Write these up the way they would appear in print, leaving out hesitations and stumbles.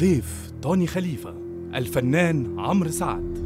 الضيف توني خليفة، الفنان عمرو سعد.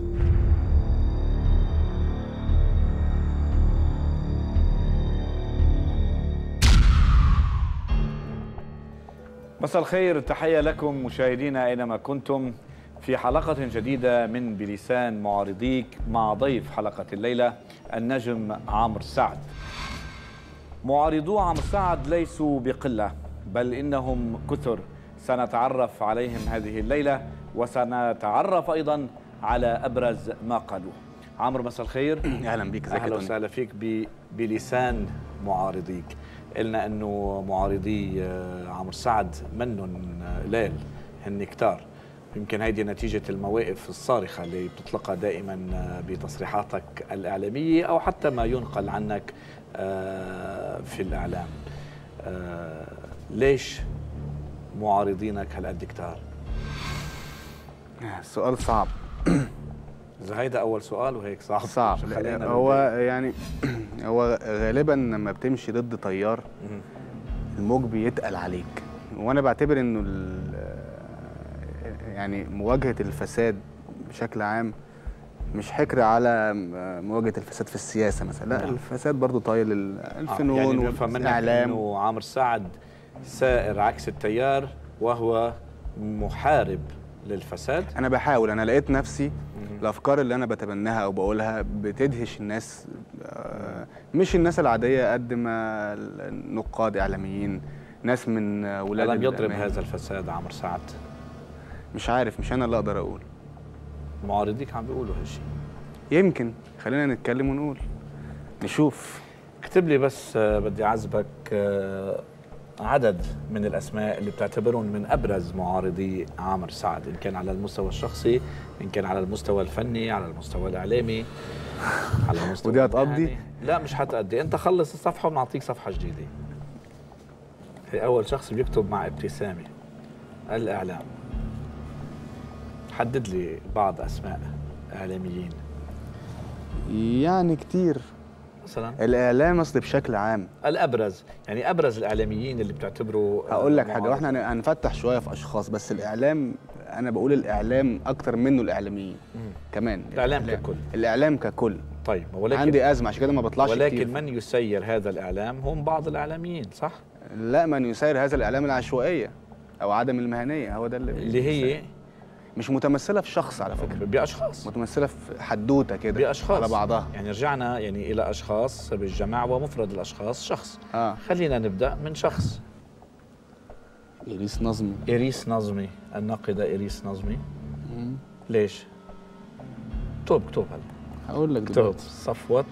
مساء الخير، تحية لكم مشاهدينا أينما كنتم في حلقة جديدة من بلسان معارضيك مع ضيف حلقة الليلة النجم عمرو سعد. معارضو عمرو سعد ليسوا بقلة، بل إنهم كثر، سنتعرف عليهم هذه الليلة وسنتعرف أيضا على أبرز ما قالوه. عمرو مساء الخير. أهلا بك. أهلا وسهلا فيك بلسان معارضيك. قلنا انه معارضي عمرو سعد منن قلال، هن كتار. يمكن هيدي نتيجة المواقف الصارخة اللي بتطلقها دائما بتصريحاتك الإعلامية أو حتى ما ينقل عنك في الإعلام. ليش معارضينك هالقد كتار؟ سؤال صعب. إذا هيدا أول سؤال وهيك صعب. هو يعني هو غالبا لما بتمشي ضد تيار الموج بيتقل عليك، وانا بعتبر انه يعني مواجهه الفساد بشكل عام مش حكر على مواجهه الفساد في السياسه مثلا، لا الفساد برضو طايل الفنون يعني والاعلام. انه عمرو سعد سائر عكس التيار وهو محارب للفساد. انا بحاول، انا لقيت نفسي الافكار اللي انا بتبناها او بقولها بتدهش الناس، مش الناس العاديه قد ما النقاد اعلاميين، ناس من ولاد لم يضرب هذا الفساد عمرو سعد؟ مش عارف، مش انا اللي اقدر اقول، معارضيك عم بيقولوا هالشيء. يمكن خلينا نتكلم ونقول نشوف. اكتب لي بس، بدي اعذبك عدد من الاسماء اللي بتعتبرهم من ابرز معارضي عمرو سعد، ان كان على المستوى الشخصي، ان كان على المستوى الفني، على المستوى الاعلامي، على المستوى ودي هتقضي؟ لا مش هتقضي، انت خلص الصفحه ونعطيك صفحه جديده. هي اول شخص بيكتب مع ابتسامه الاعلام. حدد لي بعض اسماء اعلاميين. يعني كتير مثلا الاعلام اصل بشكل عام الابرز، يعني ابرز الاعلاميين اللي بتعتبره. هقول لك حاجه، واحنا هنفتح شويه في اشخاص، بس الاعلام انا بقول الاعلام اكتر منه الاعلاميين كمان. الاعلام ككل. الاعلام ككل. طيب ولكن عندي ازمه عشان كده ما بطلعش ولكن كتير. من يسير هذا الاعلام هم بعض الاعلاميين، صح؟ لا، من يسير هذا الاعلام العشوائيه او عدم المهنيه، هو ده اللي هي مش متمثله في شخص على فكره، باشخاص، متمثله في حدوته كده باشخاص على بعضها. يعني رجعنا يعني الى اشخاص بالجمع ومفرد الاشخاص شخص. خلينا نبدا من شخص. إيريس نظمي. إيريس نظمي، الناقده إيريس نظمي. ليش؟ اكتب هلا هقول لك دلوقتي. صفوت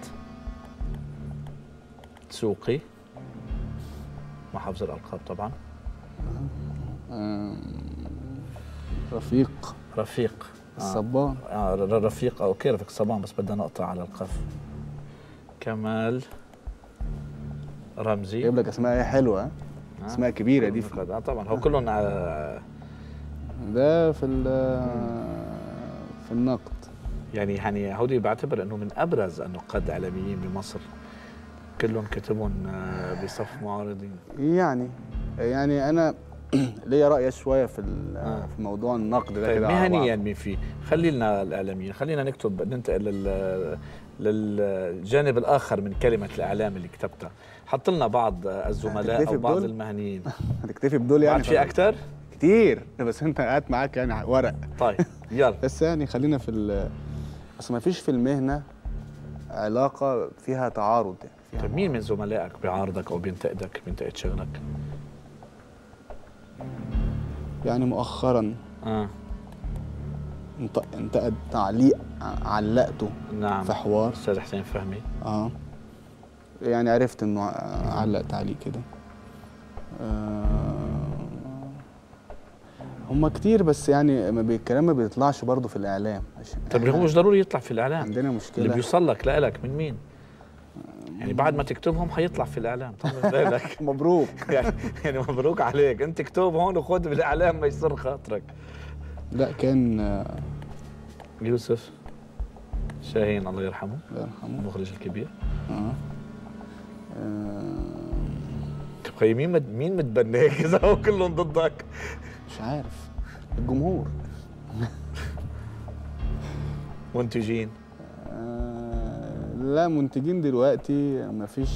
سوقي، محافظ الالقاب طبعا. رفيق الصبان. رفيق اوكي، رفيق الصبان، بس بدنا نقطع على القف. كمال رمزي. جايب لك اسماء حلوه، اسماء كبيره دي. طبعا هو كلهم ده في النقد. يعني هودي بعتبر انه من ابرز النقاد الاعلاميين بمصر، كلهم كتبهم بصف معارضين. يعني انا ليا رأي شويه في موضوع النقد ده. طيب كده مهنيا مين فيه؟ خلي لنا الاعلاميين، خلينا ننتقل للجانب الاخر من كلمه الاعلام اللي كتبتها. حط لنا بعض الزملاء او بعض المهنيين. هتكتفي بدول يعني؟ في اكثر كتير، بس انت قاعد معاك يعني ورق. طيب يلا. بس يعني خلينا في بس ما فيش في المهنه علاقه فيها تعارض يعني. طيب مين من زملائك بيعارضك او بينتقدك، بينتقد شغلك؟ يعني مؤخرا انتقد تعليق علقته. نعم. في حوار استاذ حسين فهمي. يعني عرفت انه علق تعليق كده. هم كتير، بس يعني الكلام ما بيطلعش برضه في الاعلام. طب هو مش ضروري يطلع في الاعلام. عندنا مشكله. اللي بيوصل لك لك من مين؟ يعني بعد ما تكتبهم حيطلع في الاعلام. طمن بالك. مبروك. يعني مبروك عليك، انت اكتب هون وخذ بالاعلام ما يصير خاطرك. لا كان يوسف شاهين الله يرحمه. الله يرحمه. المخرج الكبير. تبقى مين متبناك اذا هو كلهم ضدك؟ مش عارف. الجمهور. منتجين؟ لا، منتجين دلوقتي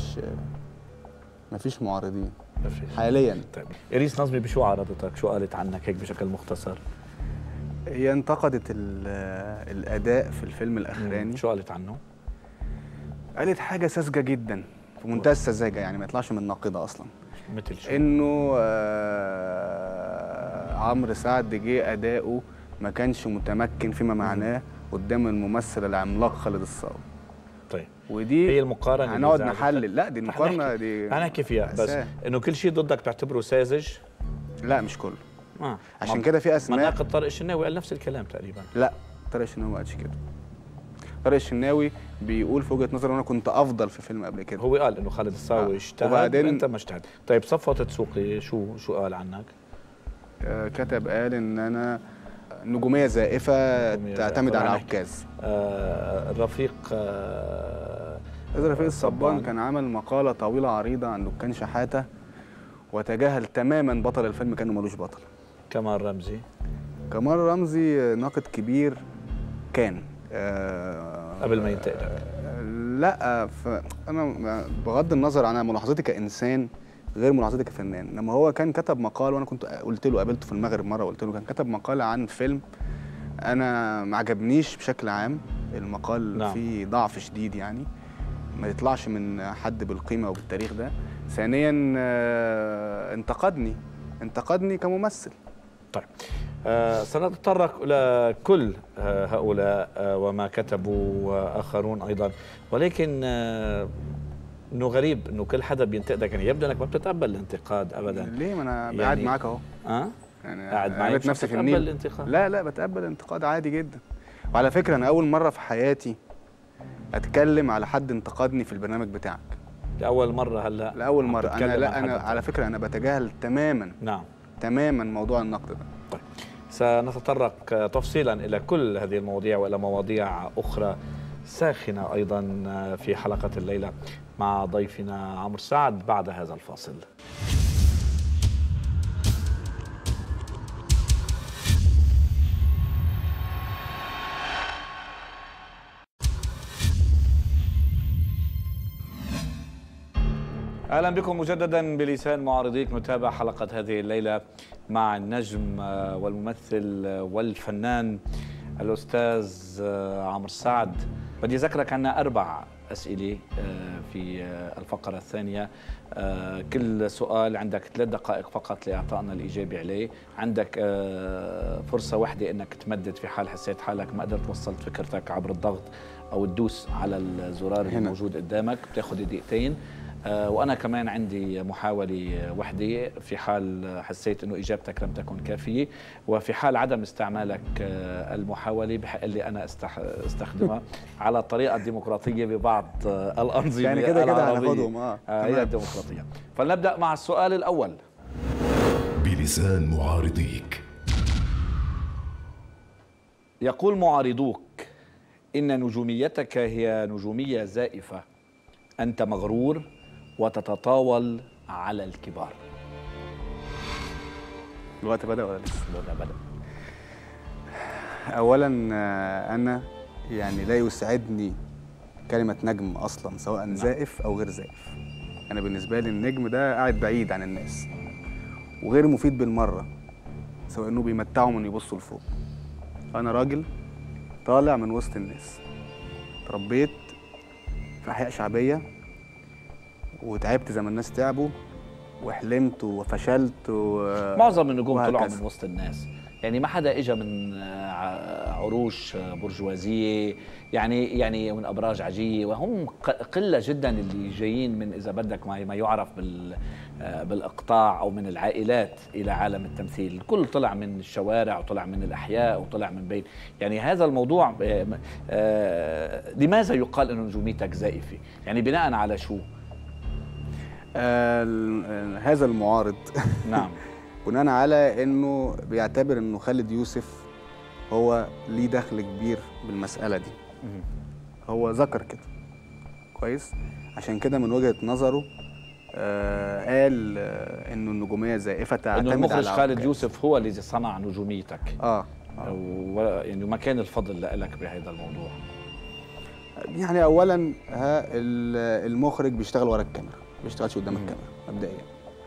مفيش معارضين حاليا. طيب إيريس نظمي بشو عارضتك؟ شو قالت عنك هيك بشكل مختصر؟ هي انتقدت الاداء في الفيلم الاخراني. شو قالت عنه؟ قالت حاجه ساذجه جدا، في منتهى السذاجه، يعني ما يطلعش من ناقده اصلا. مثل شو؟ انه عمرو سعد جه اداؤه ما كانش متمكن فيما معناه قدام الممثل العملاق خالد الصاوي. طيب ودي هي المقارنه هنقعد نحلل. لا، دي المقارنه دي هنحكي فيها، بس انه كل شيء ضدك تعتبره ساذج؟ لا، مش كله. عشان كده في اسماء. مناقض طارق الشناوي قال نفس الكلام تقريبا. لا، طارق الشناوي ما قالش كده. طارق الشناوي بيقول في وجهه نظري انا كنت افضل في فيلم قبل كده. هو قال انه خالد الصاوي اجتهد وبعدين انت ما اجتهد. طيب صفوت دسوقي شو قال عنك؟ كتب قال ان انا نجوميه زائفه تعتمد على عكاز. الرفيق رفيق الصبان كان عمل مقاله طويله عريضه عن دكان شحاته وتجاهل تماما بطل الفيلم كانه ملوش بطل. كمال رمزي؟ كمال رمزي ناقد كبير كان قبل ما ينتقل. لا، انا بغض النظر عن ملاحظتي كانسان غير ملاحظتي كفنان، لما هو كان كتب مقال وانا كنت قلت له، قابلته في المغرب مره وقلت له، كان كتب مقال عن فيلم انا ما عجبنيش بشكل عام. المقال نعم. فيه ضعف شديد، يعني ما يطلعش من حد بالقيمه وبالتاريخ ده. ثانيا انتقدني كممثل. طيب سنتطرق إلى كل هؤلاء وما كتبوا آخرون أيضا، ولكن إنه غريب إنه كل حدا بينتقدك، يعني يبدو إنك ما بتتقبل الانتقاد أبدا. ليه؟ ما أنا يعني قاعد معاك أهو. يعني قاعد معاك نفسي في النيل. الانتقاد؟ لا، بتقبل الانتقاد عادي جدا. وعلى فكرة أنا أول مرة في حياتي أتكلم على حد انتقدني في البرنامج بتاعك. لأول مرة هلا؟ لأول مرة. أنا على فكرة أنا بتجاهل تماما. نعم. تماما موضوع النقد ده. طيب سنتطرق تفصيلا إلى كل هذه المواضيع وإلى مواضيع أخرى ساخنة أيضا في حلقة الليلة مع ضيفنا عمرو سعد بعد هذا الفاصل. أهلا بكم مجددا بلسان معارضيك. نتابع حلقة هذه الليلة مع النجم والممثل والفنان الأستاذ عمرو سعد. بدي أذكرك عنا 4 أسئلة في الفقرة الثانية. كل سؤال عندك 3 دقائق فقط لإعطائنا الإجابة عليه. عندك فرصة واحدة أنك تمدد في حال حسيت حالك ما قدرت وصلت فكرتك عبر الضغط أو تدوس على الزرار الموجود قدامك. بتاخذ دقيقتين. وأنا كمان عندي محاولة وحدة في حال حسيت أنه إجابتك لم تكن كافية، وفي حال عدم استعمالك المحاولة بحق لي أنا استخدمها على الطريقة الديمقراطية ببعض الأنظمة يعني كده هناخدهم. هي الديمقراطية. فلنبدأ مع السؤال الأول. بلسان معارضيك. يقول معارضوك إن نجوميتك هي نجومية زائفة، أنت مغرور وتتطاول على الكبار. الوقت بدأ ولا لسه؟ بدأ. أولا أنا يعني لا يسعدني كلمة نجم أصلا، سواء زائف أو غير زائف. أنا بالنسبة لي النجم ده قاعد بعيد عن الناس وغير مفيد بالمرة، سواء إنه بيمتعهم إنه يبصوا لفوق. أنا راجل طالع من وسط الناس، تربيت في أحياء شعبية وتعبت زي ما الناس تعبوا، وحلمت وفشلت معظم النجوم طلعوا من وسط الناس، يعني ما حدا اجى من عروش برجوازيه، يعني من ابراج عجيه، وهم قله جدا اللي جايين من اذا بدك ما يعرف بالاقطاع او من العائلات الى عالم التمثيل. الكل طلع من الشوارع وطلع من الاحياء وطلع من بين، يعني هذا الموضوع لماذا يقال انه نجوميتك زائفه؟ يعني بناء على شو؟ هذا المعارض نعم بناء على انه بيعتبر انه خالد يوسف هو ليه دخل كبير بالمسألة دي. هو ذكر كده كويس، عشان كده من وجهة نظره قال انه النجوميه زائفه تعتمد انه المخرج على خالد عكاز. يوسف هو الذي صنع نجوميتك. يعني ما كان الفضل لك بهذا الموضوع؟ يعني اولا المخرج بيشتغل ورا الكاميرا، ما بيشتغلش قدام الكاميرا مبدئيا.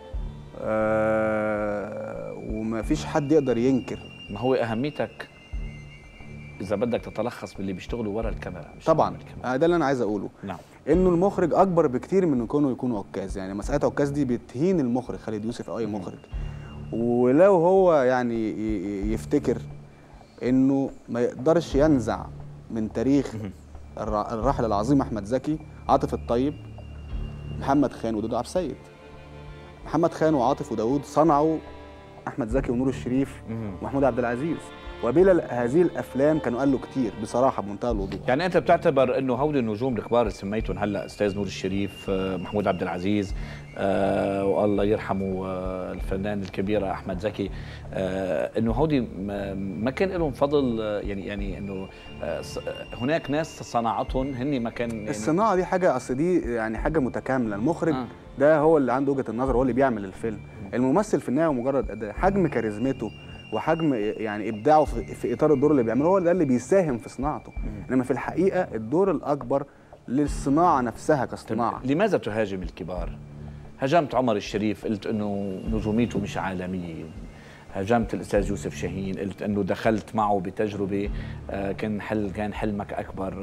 وما فيش حد يقدر ينكر. ما هو اهميتك اذا بدك تتلخص باللي بيشتغلوا ورا الكاميرا مش طبعا ده اللي انا عايز اقوله. نعم. انه المخرج اكبر بكتير من كونه يكون عكاز. يعني مساله عكاز دي بتهين المخرج خالد يوسف او اي مخرج. ولو هو يعني يفتكر انه ما يقدرش ينزع من تاريخ الراحل العظيم احمد زكي، عاطف الطيب، محمد خان وداود عبد السيد. محمد خان وعاطف وداود صنعوا احمد زكي ونور الشريف ومحمود عبد العزيز، وبلا هذه الافلام كانوا قالوا كتير بصراحه بمنتهى الوضوح. يعني انت بتعتبر انه هودي النجوم الكبار اللي سميتهم هلا استاذ نور الشريف، محمود عبد العزيز، والله يرحمه الفنان الكبير احمد زكي، انه هودي ما كان لهم فضل، يعني انه هناك ناس صناعتهم هن ما كان يعني الصناعه دي حاجه، اصل دي يعني حاجه متكامله. المخرج ده هو اللي عنده وجهه النظر، هو اللي بيعمل الفيلم. الممثل في النهايه مجرد اداه. حجم كاريزمته وحجم يعني ابداعه في اطار الدور اللي بيعمله هو ده اللي بيساهم في صناعته. انما في الحقيقه الدور الاكبر للصناعه نفسها كصناعه. لماذا تهاجم الكبار؟ هاجمت عمر الشريف، قلت انه نجوميته مش عالميه. هاجمت الاستاذ يوسف شاهين، قلت انه دخلت معه بتجربه كان حلمك اكبر.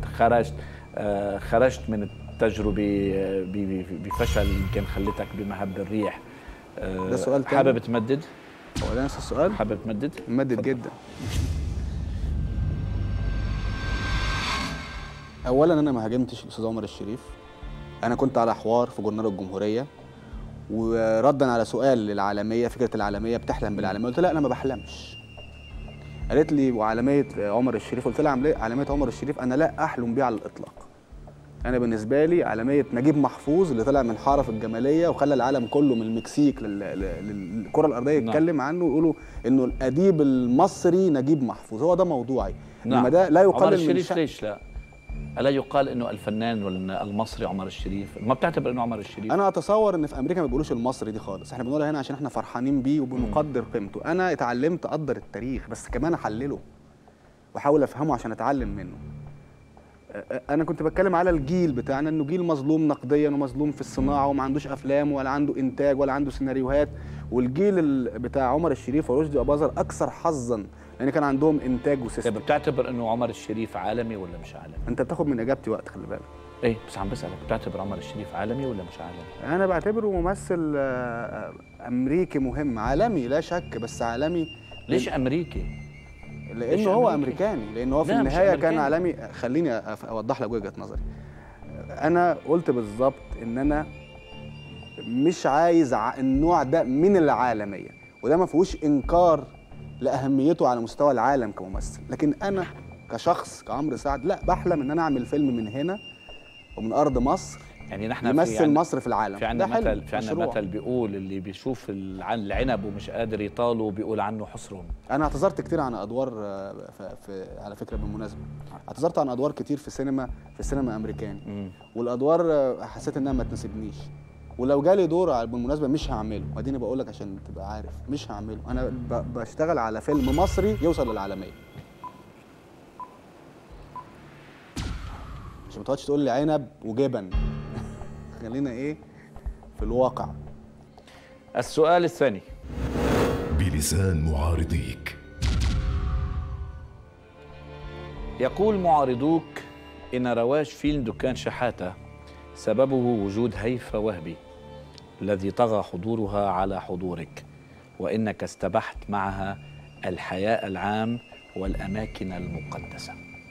خرجت من التجربه بفشل يمكن خلتك بمهب الريح. ده سؤال تاني. حابب تمدد؟ هو ده نفس السؤال؟ حابب تمدد؟ ممدد جدا. اولا انا ما هاجمتش الاستاذ عمر الشريف. انا كنت على حوار في جورنال الجمهوريه، وردا على سؤال للعالميه، فكره العالميه بتحلم بالعالميه؟ قلت لا انا ما بحلمش. قالت لي وعالميه عمر الشريف؟ قلت لها عالميه عمر الشريف انا لا احلم بها على الاطلاق. انا بالنسبه لي عالميه نجيب محفوظ اللي طلع من حاره في الجماليه وخلى العالم كله من المكسيك للكره الارضيه يتكلم عنه ويقولوا انه الاديب المصري نجيب محفوظ، هو ده موضوعي. انما ده لا يقلل عمر الشريف ليش لا؟ ألا يقال انه الفنان المصري عمر الشريف؟ ما بتعتبر انه عمر الشريف؟ انا اتصور ان في امريكا ما بيقولوش المصري دي خالص، احنا بنقولها هنا عشان احنا فرحانين بيه وبنقدر قيمته. انا اتعلمت اقدر التاريخ بس كمان احلله واحاول افهمه عشان اتعلم منه. انا كنت بتكلم على الجيل بتاعنا، انه جيل مظلوم نقديا ومظلوم في الصناعه وما عندوش افلام ولا عنده انتاج ولا عنده سيناريوهات. والجيل بتاع عمر الشريف ورشدي اباظة اكثر حظا لان كان عندهم انتاج وسيستم. طيب بتعتبر انه عمر الشريف عالمي ولا مش عالمي؟ انت بتاخد من اجابتي وقت، خلي بالك. ايه بس عم بسالك، بتعتبر عمر الشريف عالمي ولا مش عالمي؟ انا بعتبره ممثل امريكي مهم، عالمي لا شك، بس عالمي. ليش امريكي؟ لانه هو امريكاني، لانه هو في النهايه كان عالمي. خليني اوضح لك وجهه نظري. انا قلت بالظبط ان انا مش عايز النوع ده من العالميه، وده ما فيهوش انكار لاهميته على مستوى العالم كممثل. لكن انا كشخص كعمرو سعد لا، بحلم ان انا اعمل فيلم من هنا ومن ارض مصر يعني نحن يمثل مصر في العالم. في عندنا مثل بيقول اللي بيشوف العنب ومش قادر يطاله بيقول عنه حصرهم. انا اعتذرت كتير عن ادوار على فكره بالمناسبه اعتذرت عن ادوار كتير في السينما امريكاني. والادوار حسيت انها ما تناسبنيش، ولو جالي دور بالمناسبه مش هعمله. واديني بقول لك عشان تبقى عارف مش هعمله. انا بشتغل على فيلم مصري يوصل للعالميه، عشان ما تقعدش تقول لي عنب وجبن. خلينا ايه في الواقع. السؤال الثاني بلسان معارضيك. يقول معارضوك إن رواج فيلم دكان شحاتة سببه وجود هيفا وهبي الذي طغى حضورها على حضورك، وإنك استبحت معها الحياء العام والأماكن المقدسة.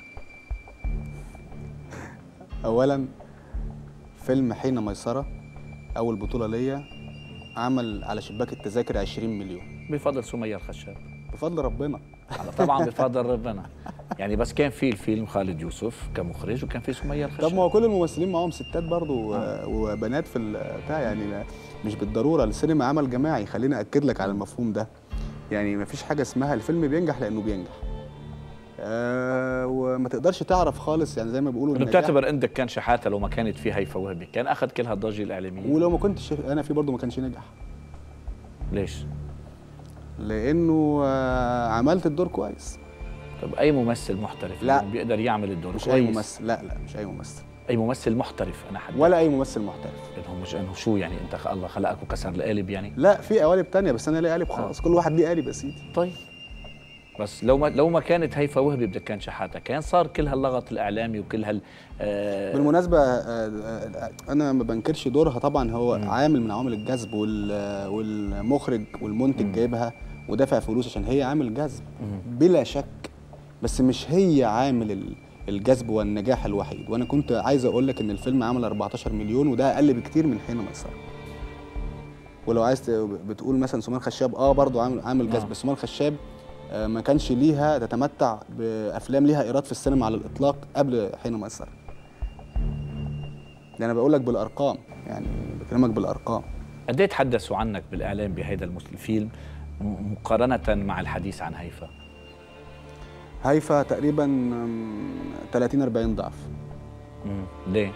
أولاً فيلم حين ميسرة أول بطولة ليا عمل على شباك التذاكر 20 مليون بفضل سمية الخشاب. بفضل ربنا طبعا بفضل ربنا. يعني بس كان في الفيلم خالد يوسف كمخرج وكان في سمية الخشاب. طب ما هو كل الممثلين معاهم ستات برضو وبنات في بتاع، يعني مش بالضروره. السينما عمل جماعي، خليني اكد لك على المفهوم ده. يعني ما فيش حاجه اسمها الفيلم بينجح لانه بينجح. وما تقدرش تعرف خالص، يعني زي ما بيقولوا انه بتعتبر عندك كان شحاته لو ما كانت في هيفا وهبي كان اخذ كل هالضجه الاعلاميه؟ ولو ما كنتش انا فيه برضه ما كانش نجح. ليش؟ لانه عملت الدور كويس. طب اي ممثل محترف لا بيقدر يعمل الدور مش كويس؟ اي ممثل، لا مش اي ممثل. اي ممثل محترف انا حد ولا اي ممثل محترف. انه مش انه شو يعني انت الله خلقك وكسر القالب يعني؟ لا في قوالب تانية، بس انا ليه قالب خلاص. كل واحد ليه قالب يا سيدي. طيب بس لو ما كانت هيفا وهبي بدك كان شحاته كان صار كل هاللغط الاعلامي وكل هال بالمناسبه انا ما بنكرش دورها طبعا، هو عامل من عوامل الجذب، والمخرج والمنتج جايبها ودافع فلوس عشان هي عامل جذب بلا شك، بس مش هي عامل الجذب والنجاح الوحيد. وانا كنت عايز اقول لك ان الفيلم عمل 14 مليون وده اقل بكتير من حين ميسره. ولو عايز بتقول مثلا سمير خشاب برضه عامل جذب، بس سمير خشاب ما كانش ليها تتمتع بافلام ليها ايراد في السينما على الاطلاق قبل حين ميسره. ده انا بقول لك بالارقام، يعني بكلمك بالارقام. قد ايه تحدثوا عنك بالاعلام بهذا الفيلم مقارنه مع الحديث عن هيفا؟ هيفا تقريبا 30-40 ضعف. ليه؟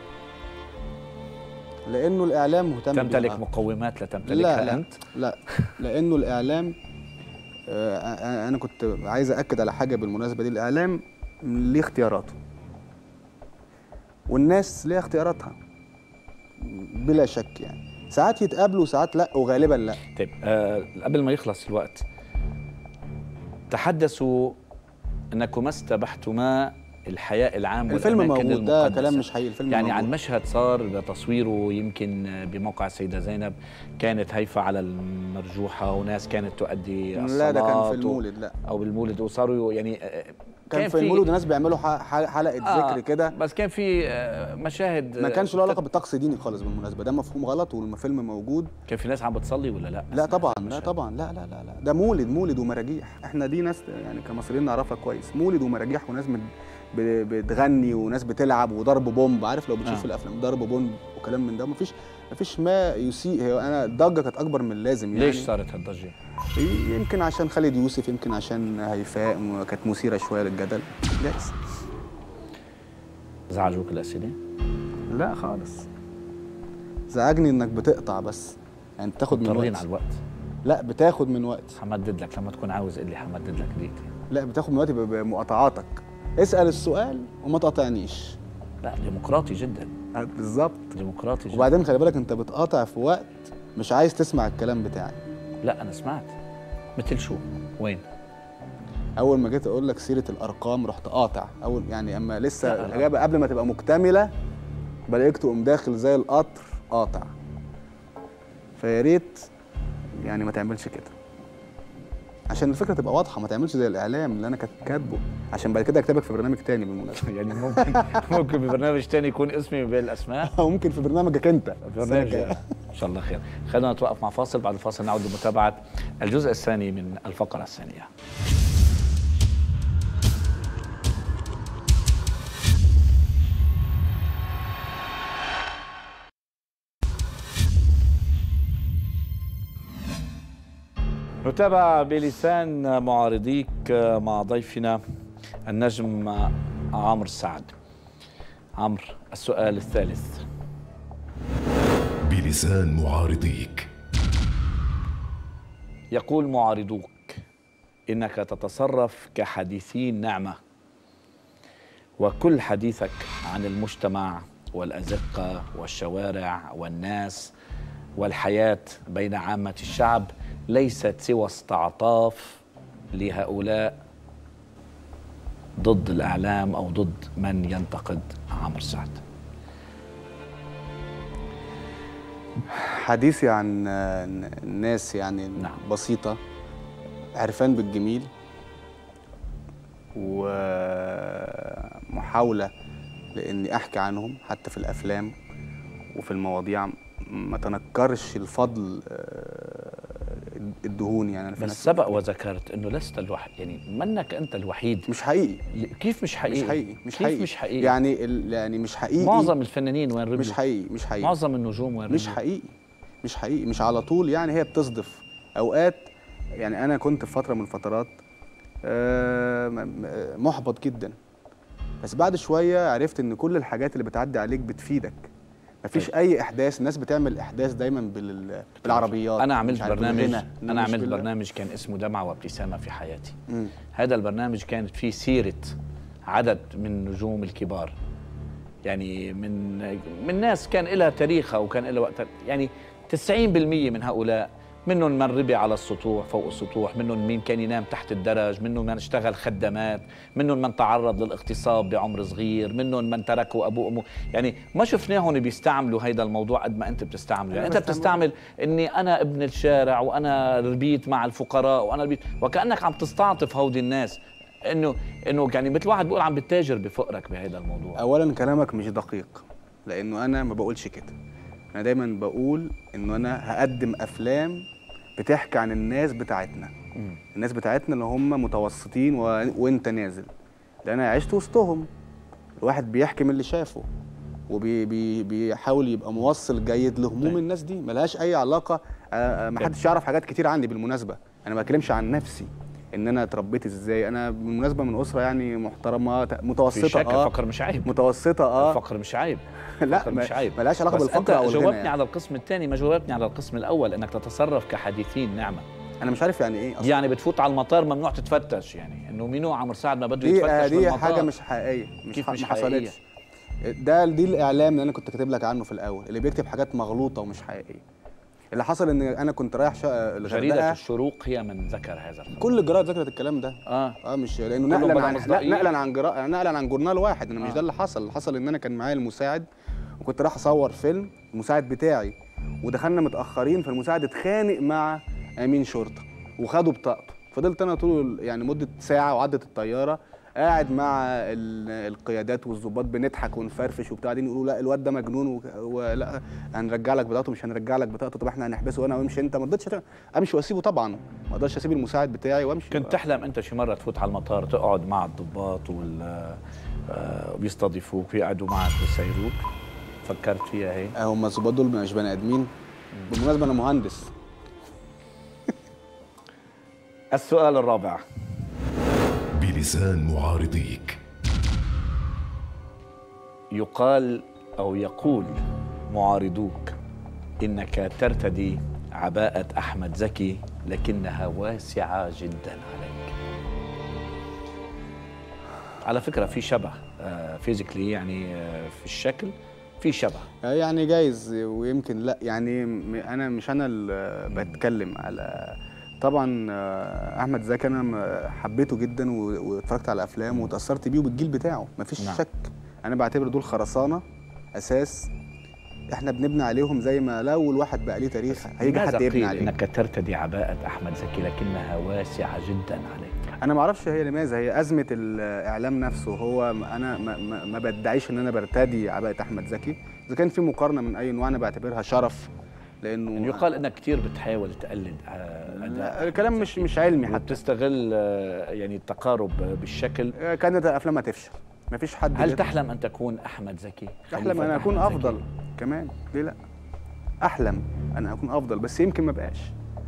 لانه الاعلام مهتم تمتلك مقومات لا تمتلكها انت؟ لا لانه الاعلام انا كنت عايز اكد على حاجه بالمناسبه دي. الاعلام ليه اختياراته والناس ليها اختياراتها بلا شك، يعني ساعات يتقابلوا وساعات لا، وغالبا لا. طيب قبل ما يخلص الوقت تحدثوا انكم ما استبحتما الحياء العام الفيلم موجود، ده كلام مش حقيقي. الفيلم يعني موجود. عن مشهد صار تصويره يمكن بموقع السيدة زينب، كانت هيفا على المرجوحة وناس كانت تؤدي الصلاة. لا ده كان في المولد، لا أو بالمولد، وصاروا يعني كان في المولد وناس بيعملوا حلقة ذكر كده، بس كان في مشاهد ما كانش له علاقة بالطقس ديني خالص بالمناسبة، ده مفهوم غلط والفيلم موجود. كان في ناس عم بتصلي ولا لا؟ لا طبعا، لا طبعا، لا لا لا لا، ده مولد ومراجيح. احنا دي ناس يعني كمصريين نعرفها كويس، مولد ومراجيح وناس بتغني وناس بتلعب وضرب بومب. عارف لو بتشوف في الافلام ضرب بومب وكلام من ده، مفيش ما يسيء. هي انا الضجه كانت اكبر من اللازم يعني. ليش صارت هالضجه؟ يمكن عشان خالد يوسف، يمكن عشان هيفاء كانت مثيره شويه للجدل، جايز. زعجوك الاسئله؟ لا خالص، زعجني انك بتقطع بس، يعني بتاخد من وقت. على الوقت. لا بتاخد من وقت. حمدد لك لما تكون عاوز، قل لي حمدد لك دقيقتين. لا بتاخد من وقتي بمقاطعاتك. اسال السؤال وما تقاطعنيش. لا ديمقراطي جدا. بالظبط، ديمقراطي جدا. وبعدين خلي بالك انت بتقاطع في وقت مش عايز تسمع الكلام بتاعي. لا انا سمعت. مثل شو؟ وين؟ اول ما جيت اقول لك سيره الارقام رحت قاطع، اول يعني اما لسه الاجابه قبل ما تبقى مكتمله بلاقيك تقوم داخل زي القطر قاطع. فيا ريت يعني ما تعملش كده عشان الفكره تبقى واضحه، ما تعملش زي الاعلام اللي انا كاتبه عشان بعد كده اكتبك في برنامج تاني بالمناسبه. يعني ممكن في برنامج تاني يكون اسمي بين الاسماء، او ممكن في برنامجك انت. برنامج ان شاء الله خير. خلينا نتوقف مع فاصل، بعد الفاصل نعود لمتابعه الجزء الثاني من الفقره الثانيه. نتابع بلسان معارضيك مع ضيفنا النجم عمرو سعد. عمرو، السؤال الثالث. بلسان معارضيك. يقول معارضوك إنك تتصرف كحديثين نعمة، وكل حديثك عن المجتمع والأزقة والشوارع والناس والحياة بين عامة الشعب ليست سوى استعطاف لهؤلاء ضد الإعلام أو ضد من ينتقد عمرو سعد. حديثي عن الناس يعني نعم. بسيطة، عرفان بالجميل، ومحاولة لإني أحكي عنهم حتى في الأفلام وفي المواضيع، ما تنكرش الفضل الدهون. يعني أنا في بس سبق وذكرت إنه لست الوحيد، يعني منك أنت الوحيد. مش حقيقي. كيف مش حقيقي؟ مش حقيقي. مش حقيقي. مش حقيقي. يعني مش حقيقي. معظم الفنانين وين رجلوا؟ مش حقيقي. مش حقيقي. معظم النجوم وين رجلوا؟ مش حقيقي. مش حقيقي. مش على طول، يعني هي بتصدف أوقات. يعني أنا كنت في فترة من الفترات محبط جدا. بس بعد شويه عرفت ان كل الحاجات اللي بتعدي عليك بتفيدك. مفيش اي احداث، الناس بتعمل احداث دايما بالعربيات. انا عملت برنامج كان اسمه دمعة وابتسامة في حياتي. هذا البرنامج كانت فيه سيرة عدد من النجوم الكبار، يعني من ناس كان لها تاريخها وكان لها وقتها، يعني 90% من هؤلاء منهم من ربي على السطوح فوق السطوح، منهم مين كان ينام تحت الدرج، منهم من اشتغل خدامات، منهم من تعرض للاغتصاب بعمر صغير، منهم من تركوا ابوه وامه، يعني ما شفناهم بيستعملوا هيدا الموضوع قد ما انت بتستعمله. يعني انت بتستعمل اني انا ابن الشارع وانا ربيت مع الفقراء وانا ربيت، وكانك عم تستعطف هودي الناس، انه يعني مثل واحد بيقول عم بتتاجر بفقرك بهذا الموضوع. اولا كلامك مش دقيق، لانه انا ما بقولش كده. انا دايما بقول انه انا هقدم افلام بتحكي عن الناس بتاعتنا. الناس بتاعتنا اللي هم متوسطين وانت نازل، لان انا عشت وسطهم. الواحد بيحكي من اللي شافه وبيحاول يبقى موصل جيد لهموم الناس دي، ملهاش اي علاقه. ما حدش يعرف حاجات كتير عني بالمناسبه. انا ما بتكلمش عن نفسي ان انا اتربيت ازاي. انا بالمناسبه من اسره يعني محترمه متوسطه. في شك الفقر مش عيب. متوسطه الفقر مش عيب. لا مش عيب. ملهاش علاقه بالفقر او الغنى. انت جاوبتني يعني. على القسم الثاني، ما جاوبتني على القسم الاول، انك تتصرف كحديثين نعمه. انا مش عارف يعني ايه أصلاً. يعني بتفوت على المطار ممنوع تتفتش، يعني انه مينو عمرو سعد ما بده يتفتش دي بالمطار. حاجه مش حقيقيه. كيف مش حصلتش. دي الاعلام اللي انا كنت كاتب لك عنه في الاول، اللي بيكتب حاجات مغلوطه ومش حقيقيه. اللي حصل ان انا كنت رايح جريدة الشروق هي من ذكر هذا الخبر. كل الجرايد ذكرت الكلام ده. مش لانه نقلا عن جورنال واحد. انا مش ده اللي حصل. اللي حصل ان انا كان معايا المساعد وكنت رايح اصور فيلم، المساعد بتاعي، ودخلنا متاخرين، فالمساعد اتخانق مع امين شرطه وخدوا بطاقته. فضلت انا طول يعني مده ساعه وعدت الطياره قاعد مع القيادات والضباط بنضحك ونفرفش وبتاع، قاعدين يقولوا لا الواد ده مجنون ولا هنرجع لك بطاقته، مش هنرجع لك بطاقته، طب احنا هنحبسه وانا وامشي. انت ما رضيتش امشي واسيبه طبعا، ما اقدرش اسيب المساعد بتاعي وامشي. كنت تحلم انت شي مره تفوت على المطار تقعد مع الضباط وبيستضيفوك ويقعدوا معك ويسيروك؟ فكرت فيها هي؟ هم الضباط دول مش بني ادمين. بالمناسبه انا مهندس. السؤال الرابع بلسان معارضيك. يقال أو يقول معارضوك إنك ترتدي عباءة أحمد زكي لكنها واسعة جدا عليك. على فكرة في شبه فيزيكلي، يعني في الشكل في شبه، يعني جايز ويمكن لا. يعني أنا مش أنا اللي بتكلم على، طبعا احمد زكي انا حبيته جدا واتفرجت على افلامه وتاثرت بيه وبالجيل بتاعه، مفيش شك. انا بعتبر دول خرسانه اساس احنا بنبني عليهم، زي ما لو الواحد بقى ليه تاريخ هيجي حد يبني عليه. انك ترتدي عباءه احمد زكي لكنها واسعه جدا عليك. انا ما اعرفش هي لماذا، هي ازمه الاعلام نفسه. هو انا ما بدعيش ان انا برتدي عباءه احمد زكي. اذا كان في مقارنه من اي نوع انا بعتبرها شرف، لانه يعني يقال انك كثير بتحاول تقلد اداء. الكلام مش علمي حتى، بتستغل يعني التقارب بالشكل. كانت الافلام هتفشل، مفيش حد. هل تحلم ان تكون احمد زكي؟ احلم ان اكون افضل كمان، ليه لا؟ احلم ان اكون افضل، بس يمكن ما بقاش.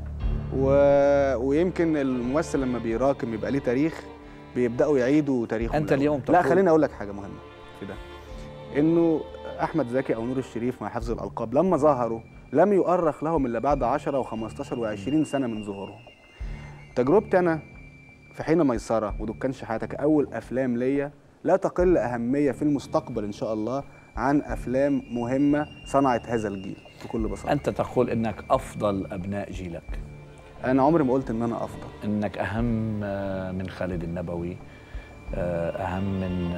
ويمكن الممثل لما بيراكم يبقى ليه تاريخ بيبداوا يعيدوا تاريخه. انت اليوم لا خليني اقول لك حاجه مهمه في ده، انه احمد زكي او نور الشريف مع حفظ الالقاب لما ظهروا لم يؤرخ لهم الا بعد 10 و15 و20 سنه من ظهورهم. تجربتي انا في حين ميسره ودكان شحاته كاول افلام ليا لا تقل اهميه في المستقبل ان شاء الله عن افلام مهمه صنعت هذا الجيل بكل بساطه. انت تقول انك افضل ابناء جيلك. انا عمري ما قلت ان انا افضل. انك اهم من خالد النبوي، اهم من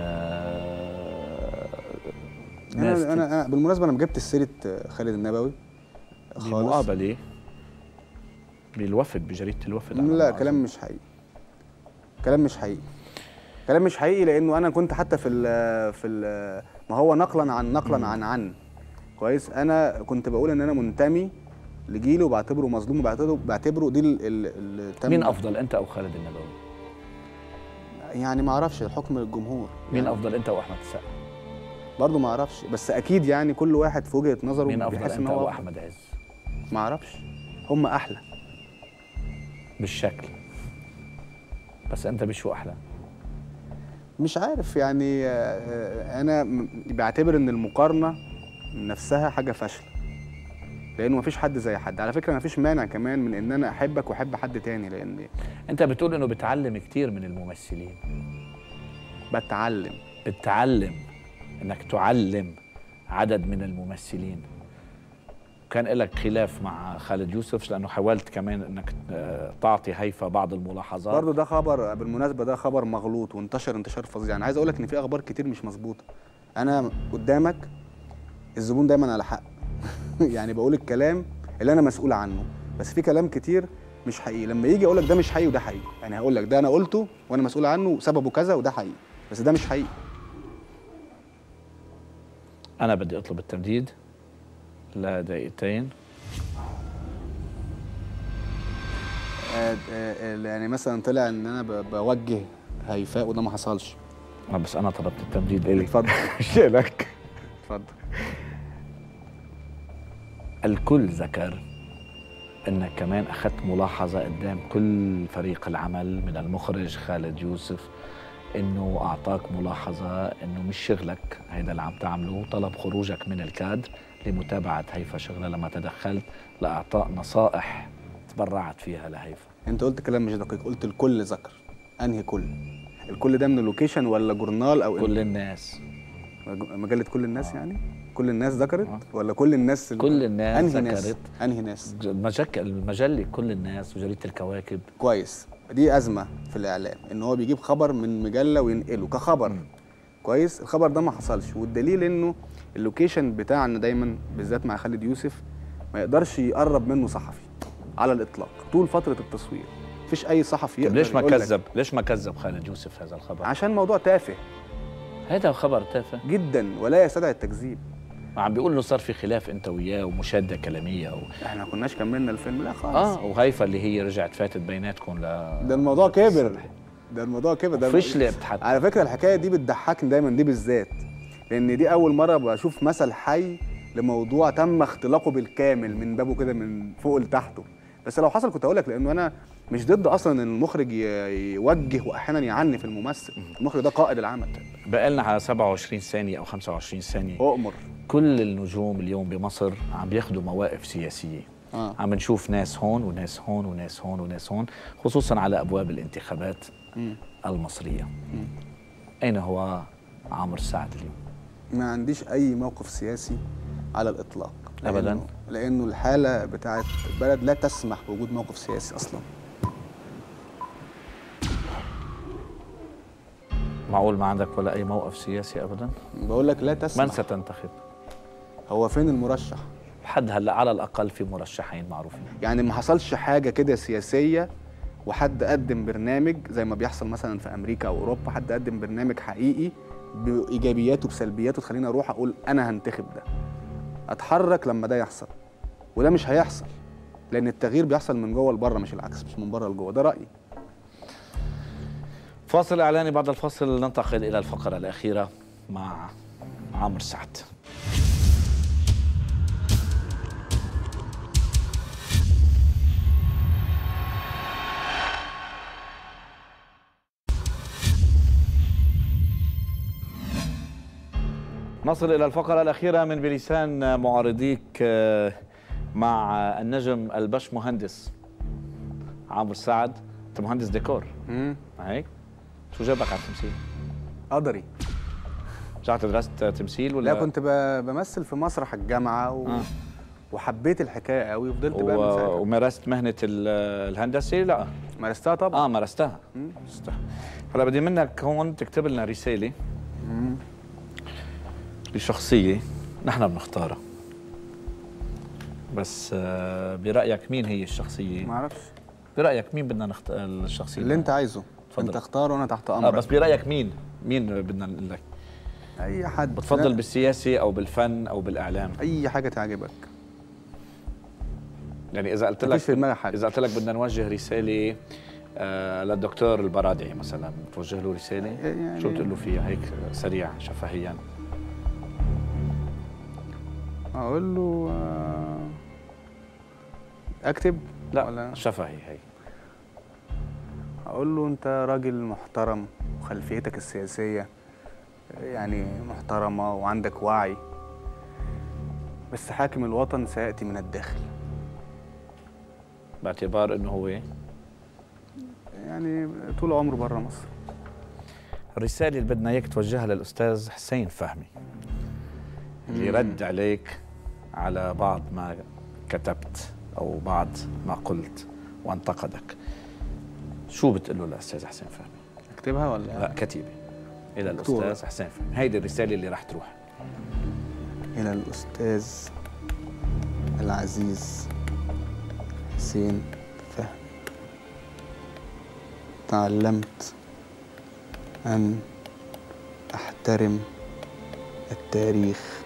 أنا بالمناسبه انا ما جبتش سيره خالد النبوي خالص. بمقابله بالوفد بجريده الوفد. لا كلام مش حقيقي. كلام مش حقيقي لانه انا كنت حتى في ما هو نقلا عن كويس. انا كنت بقول ان انا منتمي لجيله وبعتبره مظلوم وبعتبره دي مين افضل انت او خالد النبوي؟ يعني ما اعرفش، الحكم للجمهور. مين يعني افضل انت واحمد السقا؟ برضه ما اعرفش، بس اكيد يعني كل واحد في وجهه نظره مين افضل بيحس انت ان هو واحمد عز؟ ما اعرفش، هم احلى بالشكل بس انت بشو احلى؟ مش عارف يعني، انا بعتبر ان المقارنه نفسها حاجه فاشله، لانه مفيش حد زي حد. على فكره مفيش مانع كمان من ان انا احبك واحب حد تاني، لان انت بتقول انه بتعلم كتير من الممثلين. بتعلم انك تعلم عدد من الممثلين. كان لك خلاف مع خالد يوسف لانه حاولت كمان انك تعطي هيفا بعض الملاحظات. برضه ده خبر بالمناسبه، ده خبر مغلوط وانتشر انتشار فظيع. انا عايز اقول لك ان في اخبار كتير مش مظبوطه. انا قدامك الزبون دايما على حق. يعني بقول الكلام اللي انا مسؤول عنه، بس في كلام كتير مش حقيقي. لما يجي اقول لك ده مش حقيقي وده حقيقي، يعني هقول لك ده انا قلته وانا مسؤول عنه وسببه كذا وده حقيقي، بس ده مش حقيقي. انا بدي اطلب التمديد لدقيقتين. يعني مثلا طلع ان انا بوجه هيفاء وده ما حصلش. بس انا طلبت التمديد الي. اتفضل. شيلك. اتفضل. الكل ذكر انك كمان اخذت ملاحظه قدام كل فريق العمل من المخرج خالد يوسف، انه اعطاك ملاحظه انه مش شغلك هيدا اللي عم تعمله، وطلب خروجك من الكادر لمتابعه هيفا شغله لما تدخلت لاعطاء نصائح تبرعت فيها لهيفا. انت قلت كلام مش دقيق، قلت الكل ذكر. انهي كل؟ الكل ده من اللوكيشن ولا جورنال او كل الناس؟ مجله كل الناس يعني؟ كل الناس ذكرت ولا كل الناس؟ كل الناس انهي ذكرت. انهي ناس؟ المجله كل الناس وجريده الكواكب. كويس. دي ازمه في الاعلام ان هو بيجيب خبر من مجله وينقله كخبر. كويس. الخبر ده ما حصلش، والدليل انه اللوكيشن بتاعنا دايما بالذات مع خالد يوسف ما يقدرش يقرب منه صحفي على الاطلاق طول فتره التصوير. مفيش اي صحفي يقدر. ليش ما كذب خالد يوسف هذا الخبر؟ عشان موضوع تافه. هذا خبر تافه جدا ولا يستدعي التكذيب. عم بيقول له صار في خلاف انت وياه ومشاده كلاميه احنا ما كناش كملنا الفيلم. لا خالص. وهيفا اللي هي رجعت فاتت بيناتكم ده الموضوع كبر. ده فشلت حتى. على فكره الحكايه دي بتضحكني دايما، دي بالذات لان دي اول مره بشوف مثل حي لموضوع تم اختلاقه بالكامل من بابه كده من فوق لتحته. بس لو حصل كنت اقول لك، لانه انا مش ضد اصلا ان المخرج يوجه واحيانا يعنف الممثل. المخرج ده قائد العمل. بقى لنا على 27 ثانيه او 25 ثانيه. اؤمر. كل النجوم اليوم بمصر عم بياخذوا مواقف سياسيه. عم نشوف ناس هون وناس هون وناس هون وناس هون، خصوصا على ابواب الانتخابات المصريه. اين هو عمرو سعد اليوم؟ ما عنديش اي موقف سياسي على الاطلاق ابدا، لانه الحاله بتاعت البلد لا تسمح بوجود موقف سياسي اصلا. معقول ما عندك ولا اي موقف سياسي ابدا؟ بقول لك لا تسمح. من ستنتخب؟ هو فين المرشح؟ لحد هلا على الاقل في مرشحين معروفين. يعني ما حصلش حاجه كده سياسيه وحد قدم برنامج زي ما بيحصل مثلا في امريكا او اوروبا، حد قدم برنامج حقيقي بايجابياته بسلبياته تخليني اروح اقول انا هنتخب ده. اتحرك لما ده يحصل، وده مش هيحصل لان التغيير بيحصل من جوه لبره مش العكس، مش من بره لجوه. ده رايي. فاصل اعلاني، بعد الفاصل ننتقل الى الفقره الاخيره مع عمرو سعد. نصل إلى الفقرة الأخيرة من بلسان معارضيك مع النجم البش مهندس عمرو سعد. أنت مهندس ديكور هيك؟ شو جابك على التمثيل؟ قدري. رجعت درست تمثيل ولا؟ لا كنت بمثل في مسرح الجامعة وحبيت الحكاية قوي وفضلت بقى من ساعتها. ومارست مهنة الهندسة؟ لا مارستها طبعا. مارستها. هلا بدي منك هون تكتب لنا رسالة لشخصية نحن بنختارها، بس برأيك مين هي الشخصية؟ ما اعرفش. برأيك مين بدنا نختار الشخصية؟ اللي انت عايزه. تفضل. انت اختار وانا تحت امرك. بس برأيك مين بدنا نقول لك؟ اي حد. بتفضل بالسياسة او بالفن او بالاعلام؟ اي حاجة تعجبك. يعني اذا قلت لك بدنا نوجه رسالة للدكتور البرادعي مثلا، توجه له رسالة يعني شو بتقول له فيها هيك سريع شفهيا؟ اقول له اكتب. لا ولا شفهي هي. اقول له انت راجل محترم وخلفيتك السياسيه يعني محترمه وعندك وعي، بس حاكم الوطن سياتي من الداخل. باعتبار انه هو يعني طول عمره بره مصر. الرساله اللي بدنا اياك توجهها للاستاذ حسين فهمي اللي رد عليك على بعض ما كتبت او بعض ما قلت وانتقدك، شو بتقول له للاستاذ حسين فهمي؟ اكتبها ولا لا كتيبه الى الاستاذ حسين فهمي، هيدي الرساله اللي راح تروح الى الاستاذ العزيز حسين فهمي. تعلمت أن أحترم التاريخ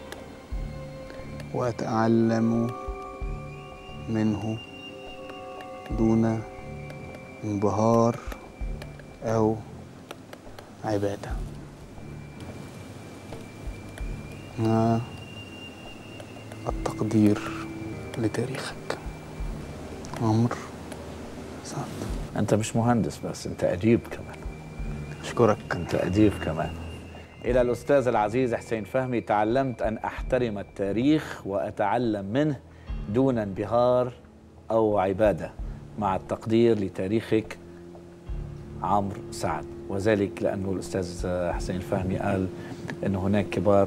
وأتعلم منه دون انبهار أو عبادة. مع التقدير لتاريخك. عمرو سعد. انت مش مهندس بس، انت اديب كمان. أشكرك. انت اديب كمان. الى الاستاذ العزيز حسين فهمي، تعلمت ان احترم التاريخ واتعلم منه دون انبهار او عباده، مع التقدير لتاريخك. عمرو سعد. وذلك لانه الاستاذ حسين فهمي قال انه هناك كبار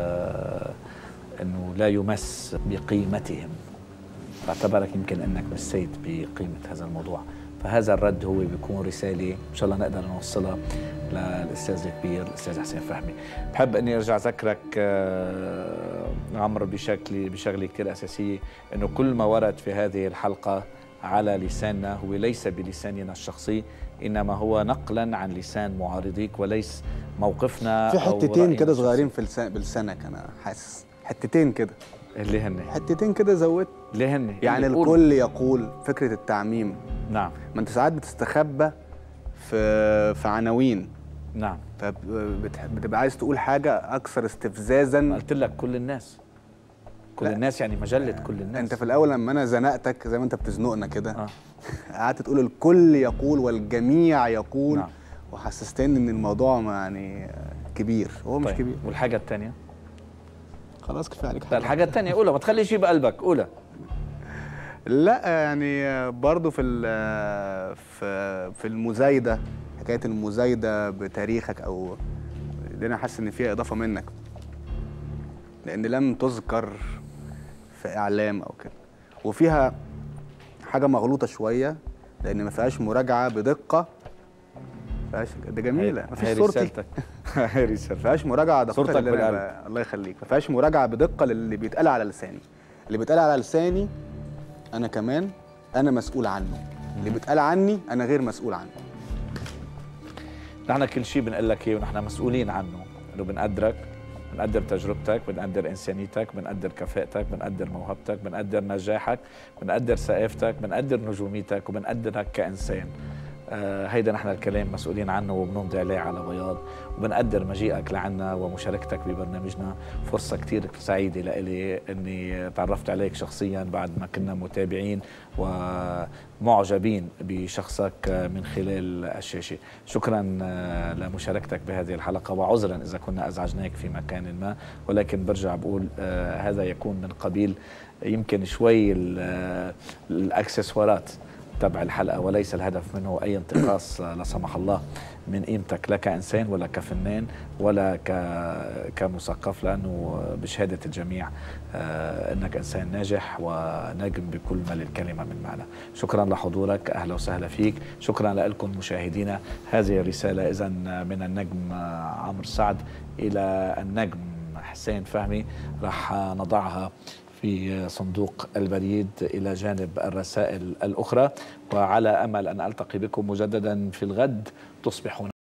انه لا يمس بقيمتهم، فاعتبرك يمكن انك مسيت بقيمه هذا الموضوع. فهذا الرد هو بيكون رساله ان شاء الله نقدر نوصلها للاستاذ الكبير الاستاذ حسين فهمي. بحب اني ارجع اذكرك عمرو بشغله كثير اساسيه، انه كل ما ورد في هذه الحلقه على لساننا هو ليس بلساننا الشخصي، انما هو نقلا عن لسان معارضيك وليس موقفنا. في حتتين كده صغيرين بلسانك انا حاسس، حتتين كده اللي هن حتتين كده زودت اللي هن يعني الكل يقول فكره التعميم. نعم. ما انت ساعات بتستخبى في عناوين. نعم. فبتبقى عايز تقول حاجه اكثر استفزازا. قلت لك كل الناس، كل الناس يعني مجله كل الناس. انت في الاول لما انا زنقتك زي ما انت بتزنقنا كده قعدت تقول الكل يقول والجميع يقول. نعم. وحسستني ان الموضوع يعني كبير، هو طيب. مش كبير. والحاجه الثانيه؟ خلاص كفايه عليك. لا الحاجه الثانيه قولها، ما تخليش شيء بقلبك، قولها. لا يعني برضو في المزايده، حكايه المزايده بتاريخك او دي انا حاسس ان فيها اضافه منك، لان لم تذكر في اعلام او كده، وفيها حاجه مغلوطه شويه لان ما فيهاش مراجعه بدقه. ده جميله، ما فيش صورتي. هي رسالتك. ما فيهاش مراجعه دقيقه. صورتك بالقلب. الله يخليك. ما فيهاش مراجعه بدقه للي بيتقال على لساني. اللي بيتقال على لساني انا كمان انا مسؤول عنه، اللي بيتقال عني انا غير مسؤول عنه. نحن كل شيء بنقول لك اياه ونحن مسؤولين عنه، انه بنقدرك، بنقدر تجربتك، بنقدر انسانيتك، بنقدر كفاءتك، بنقدر موهبتك، بنقدر نجاحك، بنقدر ثقافتك، بنقدر نجوميتك، وبنقدرك كانسان. هيدا نحن الكلام مسؤولين عنه وبنمضي عليه على بياض، وبنقدر مجيئك لعنا ومشاركتك ببرنامجنا. فرصة كتير سعيدة لإلي أني تعرفت عليك شخصيا بعد ما كنا متابعين ومعجبين بشخصك من خلال الشاشة. شكرا لمشاركتك بهذه الحلقة، وعذرا إذا كنا أزعجناك في مكان ما، ولكن برجع بقول هذا يكون من قبيل يمكن شوي الأكسسوارات تبع الحلقة، وليس الهدف منه أي انتقاص لا سمح الله من قيمتك لا كإنسان ولا كفنان ولا كمثقف، لأنه بشهادة الجميع أنك إنسان ناجح وناجم بكل ما للكلمة من معنى. شكرا لحضورك، أهلا وسهلا فيك. شكرا لكم مشاهدينا. هذه الرسالة إذن من النجم عمرو سعد إلى النجم حسين فهمي، راح نضعها في صندوق البريد إلى جانب الرسائل الأخرى، وعلى أمل أن ألتقي بكم مجددا في الغد. تصبحون